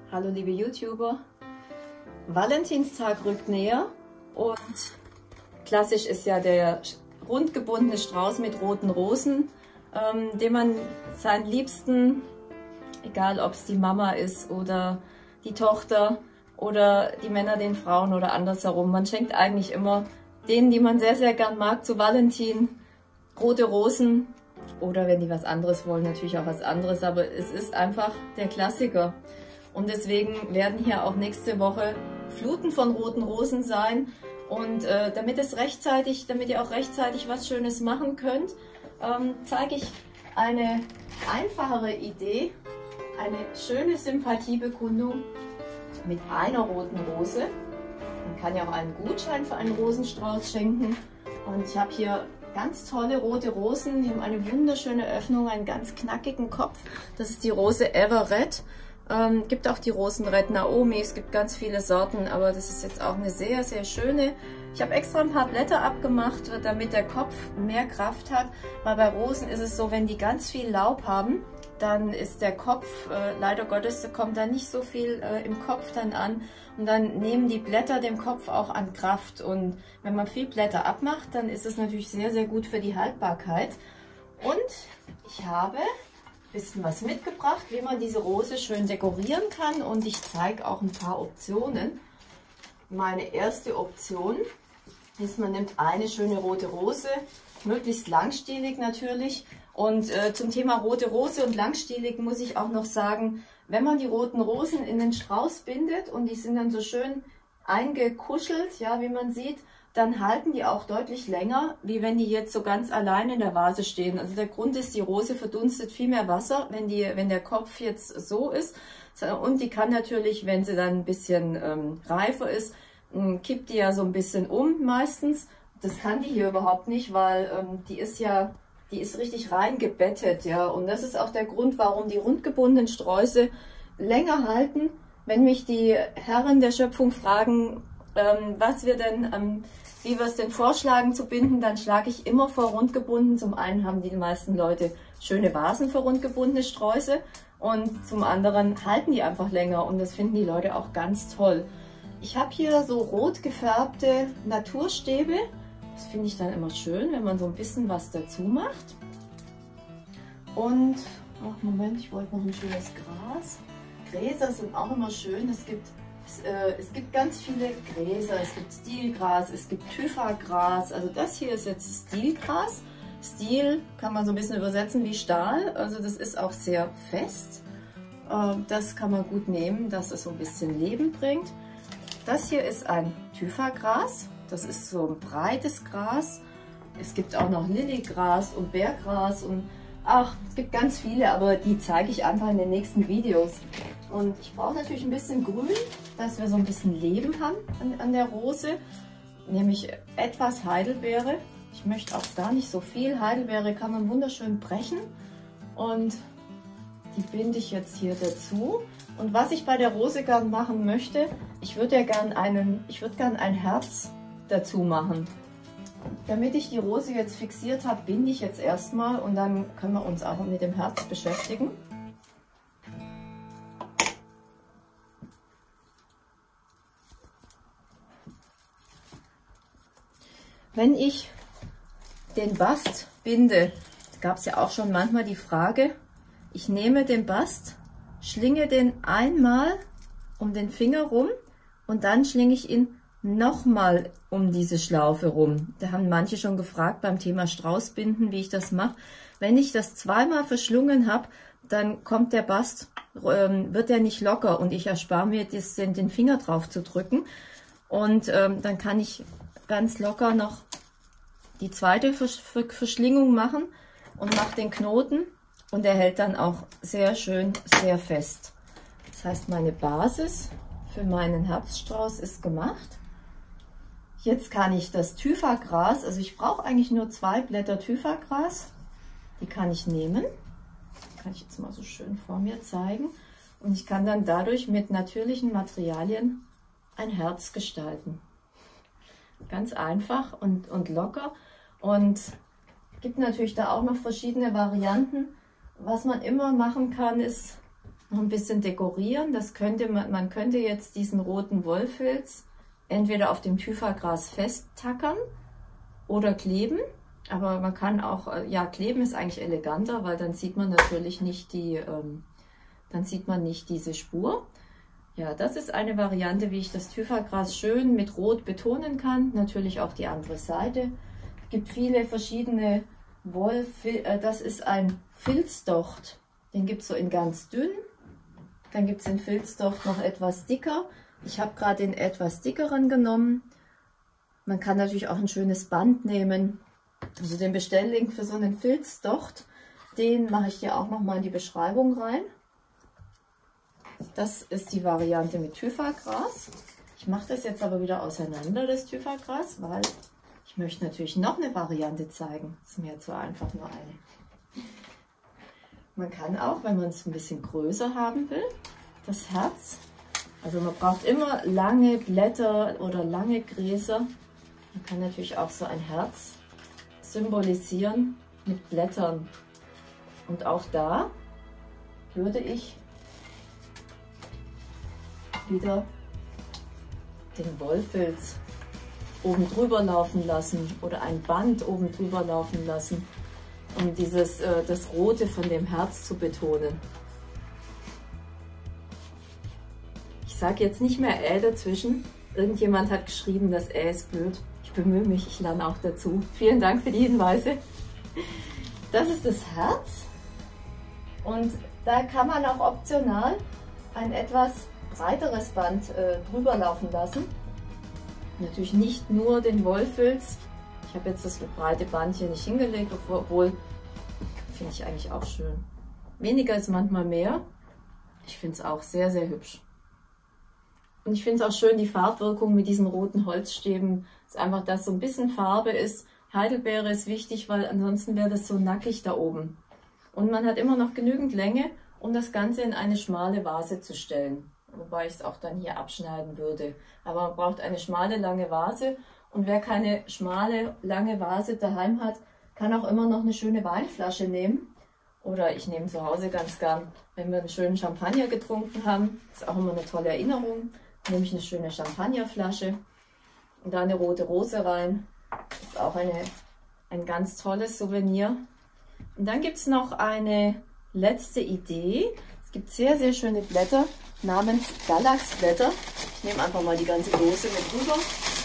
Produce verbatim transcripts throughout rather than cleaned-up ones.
Hallo liebe YouTuber, Valentinstag rückt näher und klassisch ist ja der rund gebundene Strauß mit roten Rosen, ähm, den man seinen Liebsten, egal ob es die Mama ist oder die Tochter oder die Männer den Frauen oder andersherum, man schenkt eigentlich immer denen, die man sehr, sehr gern mag, zu Valentin rote Rosen oder wenn die was anderes wollen, natürlich auch was anderes, aber es ist einfach der Klassiker. Und deswegen werden hier auch nächste Woche Fluten von roten Rosen sein. Und äh, damit es rechtzeitig, damit ihr auch rechtzeitig was Schönes machen könnt, ähm, zeige ich eine einfachere Idee, eine schöne Sympathiebekundung mit einer roten Rose. Man kann ja auch einen Gutschein für einen Rosenstrauß schenken. Und ich habe hier ganz tolle rote Rosen, die haben eine wunderschöne Öffnung, einen ganz knackigen Kopf. Das ist die Rose Ever Red. Ähm, gibt auch die Rosen Red Naomi, es gibt ganz viele Sorten, aber das ist jetzt auch eine sehr, sehr schöne. Ich habe extra ein paar Blätter abgemacht, damit der Kopf mehr Kraft hat, weil bei Rosen ist es so, wenn die ganz viel Laub haben, dann ist der Kopf, äh, leider Gottes, da kommt da nicht so viel äh, im Kopf dann an und dann nehmen die Blätter dem Kopf auch an Kraft und wenn man viel Blätter abmacht, dann ist es natürlich sehr, sehr gut für die Haltbarkeit. Und ich habe bisschen was mitgebracht, wie man diese Rose schön dekorieren kann und ich zeige auch ein paar Optionen. Meine erste Option ist, man nimmt eine schöne rote Rose, möglichst langstielig natürlich. Und äh, zum Thema rote Rose und langstielig muss ich auch noch sagen, wenn man die roten Rosen in den Strauß bindet und die sind dann so schön eingekuschelt, ja, wie man sieht, dann halten die auch deutlich länger, wie wenn die jetzt so ganz allein in der Vase stehen. Also der Grund ist, die Rose verdunstet viel mehr Wasser, wenn, die, wenn der Kopf jetzt so ist. Und die kann natürlich, wenn sie dann ein bisschen ähm, reifer ist, kippt die ja so ein bisschen um meistens. Das kann die hier überhaupt nicht, weil ähm, die ist ja, die ist richtig reingebettet, ja. Und das ist auch der Grund, warum die rundgebundenen Sträuße länger halten. Wenn mich die Herren der Schöpfung fragen, ähm, was wir denn ähm, wie wir es denn vorschlagen zu binden, dann schlage ich immer vor rundgebunden. Zum einen haben die meisten Leute schöne Vasen für rundgebundene Sträuße und zum anderen halten die einfach länger und das finden die Leute auch ganz toll. Ich habe hier so rot gefärbte Naturstäbe. Das finde ich dann immer schön, wenn man so ein bisschen was dazu macht. Und, ach Moment, ich wollte noch ein schönes Gras. Gräser sind auch immer schön. Es gibt Es, äh, es gibt ganz viele Gräser, es gibt Stielgras, es gibt Thyfagras, also das hier ist jetzt Stielgras. Stil kann man so ein bisschen übersetzen wie Stahl, also das ist auch sehr fest. Äh, das kann man gut nehmen, dass es so ein bisschen Leben bringt. Das hier ist ein Thyfagras, das ist so ein breites Gras. Es gibt auch noch Lilligras und Berggras und ach, es gibt ganz viele, aber die zeige ich einfach in den nächsten Videos. Und ich brauche natürlich ein bisschen Grün, dass wir so ein bisschen Leben haben an, an der Rose, nämlich etwas Heidelbeere. Ich möchte auch gar nicht so viel. Heidelbeere kann man wunderschön brechen und die binde ich jetzt hier dazu. Und was ich bei der Rose gern machen möchte, ich würde ja gern einen, ich würde gern ein Herz dazu machen. Damit ich die Rose jetzt fixiert habe, binde ich jetzt erstmal und dann können wir uns auch mit dem Herz beschäftigen. Wenn ich den Bast binde, gab es ja auch schon manchmal die Frage, ich nehme den Bast, schlinge den einmal um den Finger rum und dann schlinge ich ihn nochmal um diese Schlaufe rum. Da haben manche schon gefragt beim Thema Straußbinden, wie ich das mache. Wenn ich das zweimal verschlungen habe, dann kommt der Bast, ähm, wird der nicht locker und ich erspare mir das, den, den Finger drauf zu drücken. Und ähm, dann kann ich ganz locker noch die zweite Verschlingung machen und mache den Knoten und der hält dann auch sehr schön, sehr fest. Das heißt, meine Basis für meinen Herzstrauß ist gemacht. Jetzt kann ich das Thyfagras, also ich brauche eigentlich nur zwei Blätter Thyfagras, die kann ich nehmen. Kann ich jetzt mal so schön vor mir zeigen. Und ich kann dann dadurch mit natürlichen Materialien ein Herz gestalten. Ganz einfach und, und locker. Und gibt natürlich da auch noch verschiedene Varianten. Was man immer machen kann, ist noch ein bisschen dekorieren. Das könnte man, man könnte jetzt diesen roten Wollfilz entweder auf dem Thyfa-Gras festtackern oder kleben. Aber man kann auch, ja, kleben ist eigentlich eleganter, weil dann sieht man natürlich nicht die, ähm, dann sieht man nicht diese Spur. Ja, das ist eine Variante, wie ich das Thyfa-Gras schön mit Rot betonen kann. Natürlich auch die andere Seite. Es gibt viele verschiedene Woll, äh, das ist ein Filzdocht. Den gibt es so in ganz dünn. Dann gibt es den Filzdocht noch etwas dicker. Ich habe gerade den etwas dickeren genommen. Man kann natürlich auch ein schönes Band nehmen. Also den Bestelllink für so einen Filzdocht, den mache ich dir auch noch mal in die Beschreibung rein. Das ist die Variante mit Thyfa-Gras. Ich mache das jetzt aber wieder auseinander, das Thyfa-Gras, weil ich möchte natürlich noch eine Variante zeigen. Das ist mir jetzt so einfach nur eine. Man kann auch, wenn man es ein bisschen größer haben will, das Herz, also man braucht immer lange Blätter oder lange Gräser. Man kann natürlich auch so ein Herz symbolisieren mit Blättern. Und auch da würde ich wieder den Wollfilz oben drüber laufen lassen oder ein Band oben drüber laufen lassen, um dieses, äh, das Rote von dem Herz zu betonen. Ich sage jetzt nicht mehr Ä dazwischen. Irgendjemand hat geschrieben, das Ä ist blöd. Ich bemühe mich, ich lerne auch dazu. Vielen Dank für die Hinweise. Das ist das Herz und da kann man auch optional ein etwas breiteres Band äh, drüber laufen lassen. Natürlich nicht nur den Wollfilz. Ich habe jetzt das breite Band hier nicht hingelegt, obwohl, finde ich eigentlich auch schön. Weniger ist manchmal mehr. Ich finde es auch sehr, sehr hübsch. Und ich finde es auch schön, die Farbwirkung mit diesen roten Holzstäben. Ist einfach, dass so ein bisschen Farbe ist. Heidelbeere ist wichtig, weil ansonsten wäre das so nackig da oben. Und man hat immer noch genügend Länge, um das Ganze in eine schmale Vase zu stellen. Wobei ich es auch dann hier abschneiden würde. Aber man braucht eine schmale, lange Vase. Und wer keine schmale, lange Vase daheim hat, kann auch immer noch eine schöne Weinflasche nehmen. Oder ich nehme zu Hause ganz gern, wenn wir einen schönen Champagner getrunken haben. Das ist auch immer eine tolle Erinnerung. Nehme ich eine schöne Champagnerflasche und da eine rote Rose rein. Das ist auch eine, ein ganz tolles Souvenir. Und dann gibt es noch eine letzte Idee. Es gibt sehr, sehr schöne Blätter namens Galaxblätter. Ich nehme einfach mal die ganze Dose mit rüber.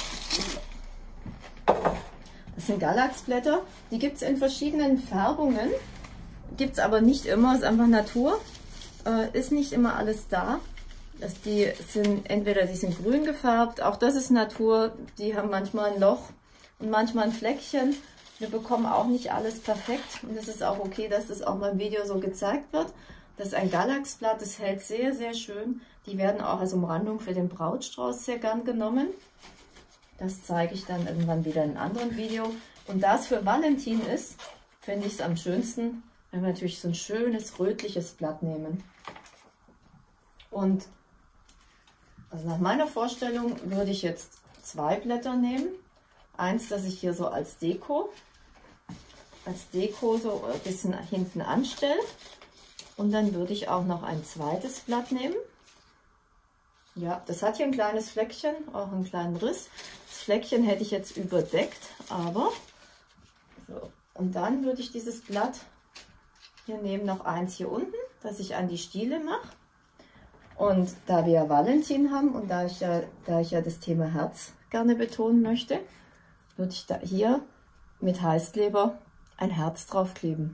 Das sind Galaxblätter. Die gibt es in verschiedenen Färbungen. Gibt es aber nicht immer, ist einfach Natur. Äh, ist nicht immer alles da. Das, die sind entweder die sind grün gefärbt, auch das ist Natur. Die haben manchmal ein Loch und manchmal ein Fleckchen. Wir bekommen auch nicht alles perfekt. Und das ist auch okay, dass das auch mal im Video so gezeigt wird. Das ist ein Galaxblatt, das hält sehr, sehr schön. Die werden auch als Umrandung für den Brautstrauß sehr gern genommen. Das zeige ich dann irgendwann wieder in einem anderen Video. Und da es für Valentin ist, finde ich es am schönsten, wenn wir natürlich so ein schönes rötliches Blatt nehmen. Und also nach meiner Vorstellung würde ich jetzt zwei Blätter nehmen. Eins, das ich hier so als Deko, als Deko so ein bisschen hinten anstelle. Und dann würde ich auch noch ein zweites Blatt nehmen. Ja, das hat hier ein kleines Fleckchen, auch einen kleinen Riss. Das Fleckchen hätte ich jetzt überdeckt, aber so. Und dann würde ich dieses Blatt hier nehmen, noch eins hier unten, das ich an die Stiele mache. Und da wir Valentin haben und da ich ja, da ich ja das Thema Herz gerne betonen möchte, würde ich da hier mit Heißkleber ein Herz draufkleben.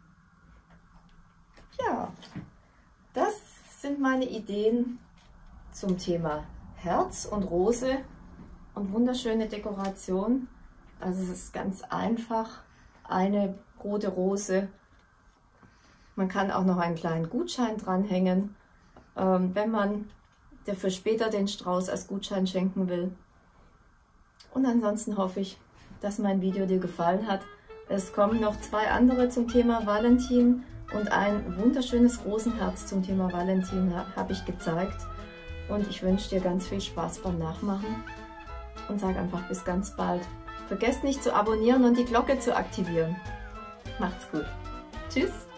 Ja, das sind meine Ideen zum Thema Herz und Rose und wunderschöne Dekoration. Also es ist ganz einfach, eine rote Rose. Man kann auch noch einen kleinen Gutschein dranhängen, ähm, wenn man für später den Strauß als Gutschein schenken will. Und ansonsten hoffe ich, dass mein Video dir gefallen hat. Es kommen noch zwei andere zum Thema Valentin und ein wunderschönes Rosenherz zum Thema Valentin habe ich gezeigt. Und ich wünsche dir ganz viel Spaß beim Nachmachen und sage einfach bis ganz bald. Vergesst nicht zu abonnieren und die Glocke zu aktivieren. Macht's gut. Tschüss.